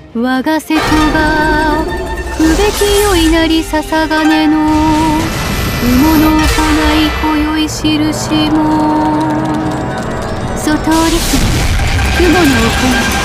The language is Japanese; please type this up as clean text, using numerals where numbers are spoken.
我が瀬戸がくべきよいなりささがねの雲の行い今宵印も外り雲の行い